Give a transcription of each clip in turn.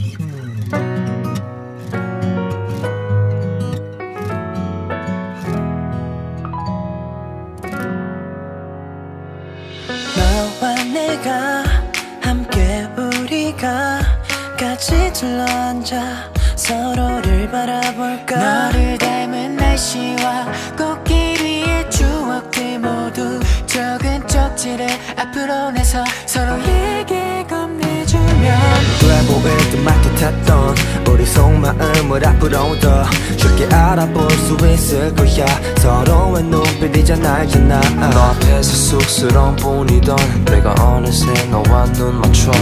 너와 내가 함께 우리가 같이 둘러앉아 서로를 바라볼까. 너를 닮은 날씨와 꽃길 위의 추억들 모두 적은 쪽지를 앞으로 내서 서로에게 건네주면 돼 보일 듯 말 듯했던 우리 속마음을 앞으로 더 쉽게 알아볼 수 있을 거야. 서로의 눈빛이잖아 알잖아. 너 앞에서 쑥스러운 뿐이던 내가 어느새 너와 눈 맞춰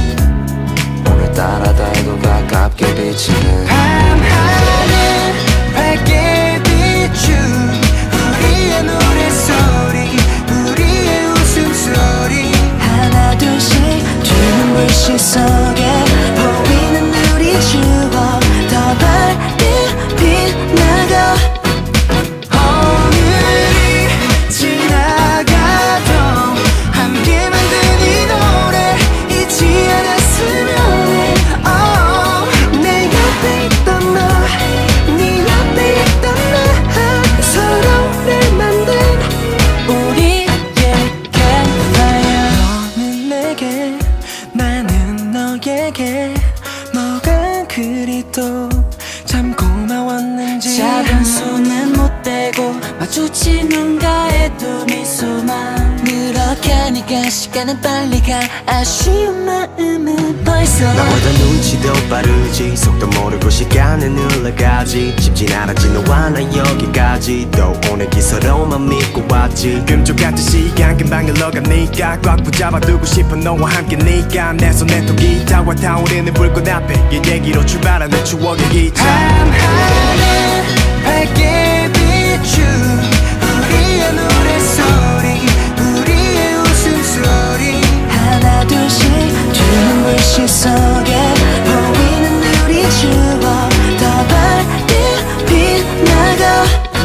오늘따라 달도 가깝게 비치는 밤하늘 밝게 비춘 우리의 노래소리 우리의 웃음소리 하나 둘씩 주는 불빛 속에 보이는 우리 추억 더 밝게 빛나가. 오늘이 지나가도 함께 만든 이 노래 잊지 않았으면 해. 내 옆에 있던 너, 네 옆에 있던 나, 서로를 만든 우리의 campfire. 너는 내게, 나는 너에게 뭐가 그리 또 참 고마웠는지. 작은 손은 못 대고 마주친 눈가에도 미소만 그렇게 하니까 시간은 빨리 가. 아쉬운 마음은 벌써 나보다 눈치도 빠르지 속도 모르고 시간은 흘러가지. 쉽진 않았지 너와 나 여기까지 또 오늘기 서로만 믿고 왔지. 금쪽같은 시간 금방 흘러가니까 꽉 붙잡아두고 싶어 너와 함께니까. 내 손에 또 기타와 타오르는 불꽃 앞에 이 얘기로 출발하는 추억의 기차. 밤하늘 밝게 비춘 우리의 노래소리 우리의 웃음소리 하나 둘씩 주는 불빛 속에 보이는 우리 추억 더 밝게 빛나가.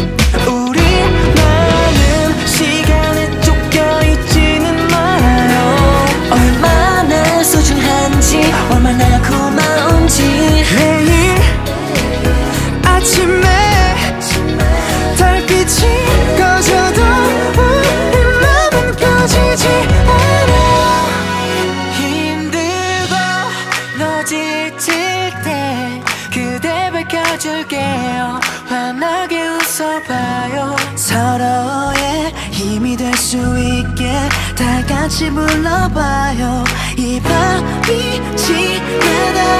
우리만은 시간에 쫓겨있지는 말아요. 얼마나 소중한지 얼마나 고마운지. 매일 아침에 달빛이 꺼져도 우리 맘은 꺼지지 않아. 힘들고 너 지칠 때 그대 밝혀줄게요. 환하게 웃어봐요. 서로의 힘이 될 수 있게 다 같이 불러봐요. 이 밤이 지나다